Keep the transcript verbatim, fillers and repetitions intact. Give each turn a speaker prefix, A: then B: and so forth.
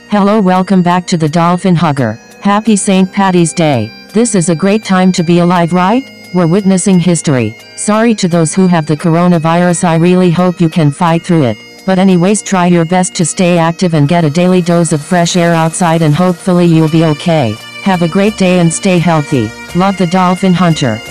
A: Hello, welcome back to the Dolphin Hugger. Happy Saint Paddy's Day. This is a great time to be alive, right? We're witnessing history. Sorry to those who have the coronavirus, I really hope you can fight through it. But anyways, try your best to stay active and get a daily dose of fresh air outside, and hopefully you'll be okay. Have a great day and stay healthy. Love, the Dolphin Hunter.